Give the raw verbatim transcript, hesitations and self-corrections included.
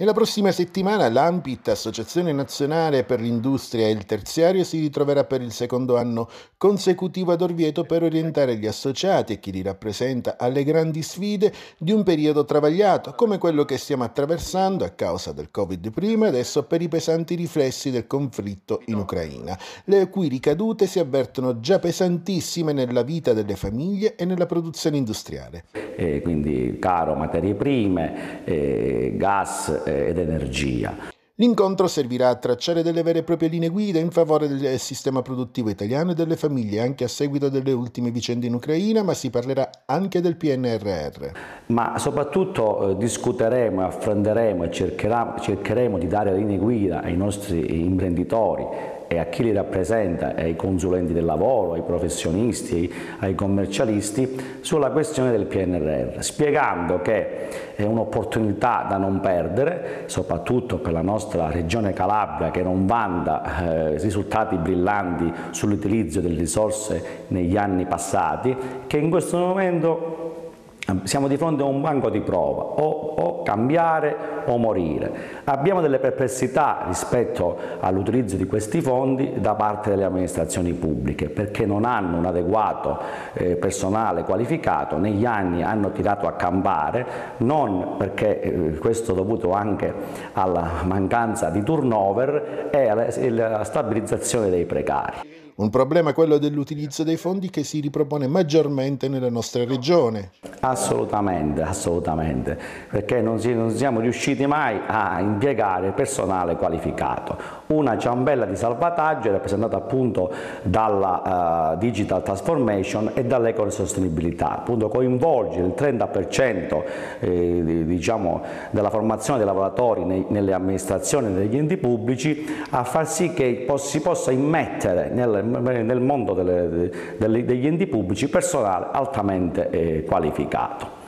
Nella prossima settimana l'ANPIT, Associazione Nazionale per l'Industria e il Terziario, si ritroverà per il secondo anno consecutivo ad Orvieto per orientare gli associati e chi li rappresenta alle grandi sfide di un periodo travagliato come quello che stiamo attraversando a causa del Covid prima e adesso per i pesanti riflessi del conflitto in Ucraina, le cui ricadute si avvertono già pesantissime nella vita delle famiglie e nella produzione industriale. E quindi caro materie prime, eh, gas eh, ed energia. L'incontro servirà a tracciare delle vere e proprie linee guida in favore del sistema produttivo italiano e delle famiglie, anche a seguito delle ultime vicende in Ucraina, ma si parlerà anche del P N R R. Ma soprattutto eh, discuteremo, affronteremo e cercheremo di dare linee guida ai nostri imprenditori e a chi li rappresenta, ai consulenti del lavoro, ai professionisti, ai commercialisti, sulla questione del P N R R, spiegando che è un'opportunità da non perdere, soprattutto per la nostra regione Calabria che non vanta eh, risultati brillanti sull'utilizzo delle risorse negli anni passati, che in questo momento siamo di fronte a un banco di prova, o, o cambiare o morire. Abbiamo delle perplessità rispetto all'utilizzo di questi fondi da parte delle amministrazioni pubbliche, perché non hanno un adeguato eh, personale qualificato, negli anni hanno tirato a campare, non perché eh, questo dovuto anche alla mancanza di turnover e alla, alla stabilizzazione dei precari. Un problema quello dell'utilizzo dei fondi che si ripropone maggiormente nella nostra regione. Assolutamente, assolutamente, perché non, si, non siamo riusciti mai a impiegare personale qualificato. Una ciambella di salvataggio è rappresentata appunto dalla uh, Digital Transformation e dall'ecosostenibilità, appunto coinvolge il trenta per cento eh, diciamo, della formazione dei lavoratori nei, nelle amministrazioni e negli enti pubblici, a far sì che si possa immettere nel nel mondo delle, delle, degli enti pubblici personale altamente eh, qualificato.